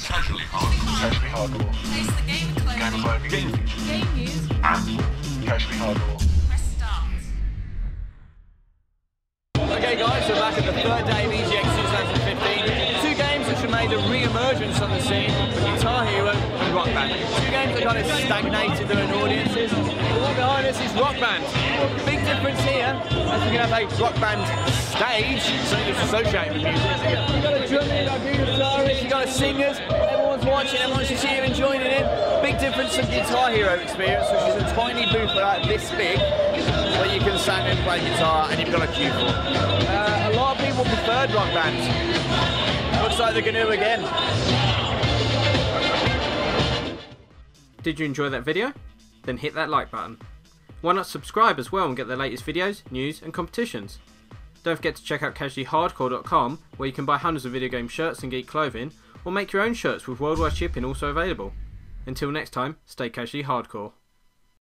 Casually hardcore. Taste the game of Game of clothing. Game news. And casually hardcore. Press start. Okay guys, we're back at the third day of EGX 2015. Two games which have made a re-emergence on the scene for Guitar Hero and Rock Band. Two games that kind of stagnated their own audiences. The one behind us is Rock Band. Big difference here, as we can have a Rock Band stage, something that's associated with music. You've got a drummer, you've got a guitarist, you've got a singers, everyone's watching, everyone's just here and joining in. Big difference from Guitar Hero experience, which is a tiny booth like this big, where you can stand and play guitar and you've got a cue for. A lot of people preferred Rock Band. Looks like they're going to again. Did you enjoy that video? Then hit that like button. Why not subscribe as well and get the latest videos, news and competitions? Don't forget to check out casuallyhardcore.com, where you can buy hundreds of video game shirts and geek clothing, or make your own shirts with worldwide shipping also available. Until next time, stay casually hardcore.